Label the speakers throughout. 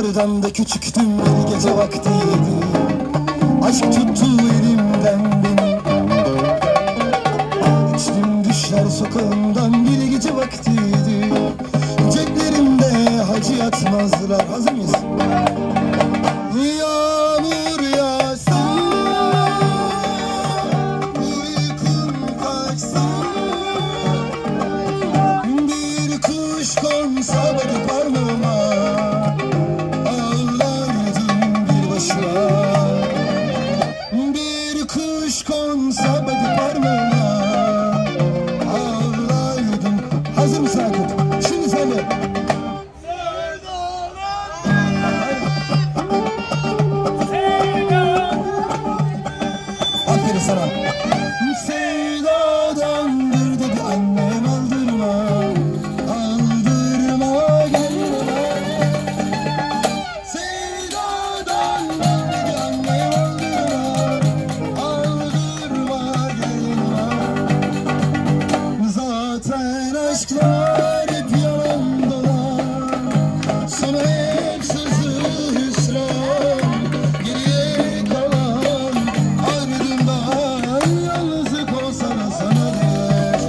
Speaker 1: yıllardan da küçüktüm, bir gece vaktiydi. Aşk tuttu elimden beni. İçtim düşler sokağından, bir gece vaktiydi. Ceplerimde hacı yatmazdılar. Hazır mıyız? Yağmur yağsın, uykum kaçsın, bir kuş konsa beni parmağıma, ağlardım bir başıma. Bir kuş konsa beni parmağıma, ağlardım. Hazır mısın Akut? Şimdi sen de. Aferin sana. Sevdadandır dedi annem, aldırma, aldırma gelme. Sevdadandır dedi annem, aldırma, aldırma gelme. Zaten aşklar hep yalan dolan, sonu hep sızı hüsran. Geriye kalan ardından yalnızlık olsa da sana değer.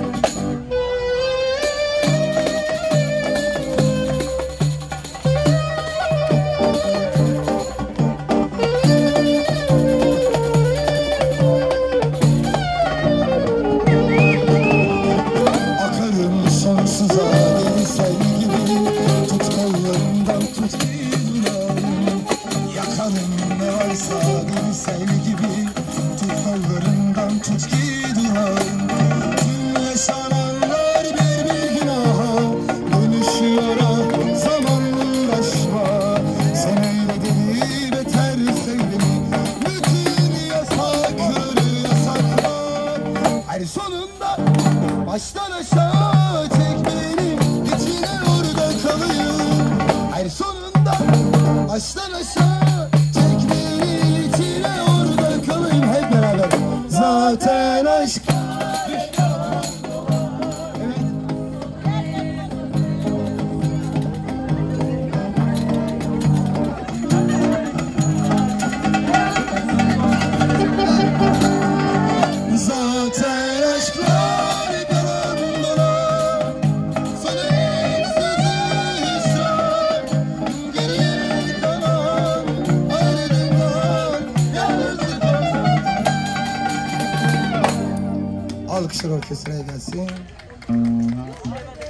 Speaker 1: Akarım sonsuza deli sel gibi, tut kollarımdan tut ki durayım. Yakarım ne varsa deli sel gibi, tut kollarımdan tut ki durayım. Tüm yaşananlar bir günaha dönüşüyor, ah zamanla uğraşma. Sen öyle deli beter sevdin, bütün yasakları yasaklar. Hayır, sonunda baştan aşağı çek beni, içine orada kalayım. Hayır, sonunda baştan aşağı çek beni, içine orada kalayım. Hep beraber. Zaten aşk. Zaten aşklar hep yalan dolan, sonu hep sızı hüsran. Geriye kalan ardından yalnızlık olsa. Alkışlar orkestraya gelsin.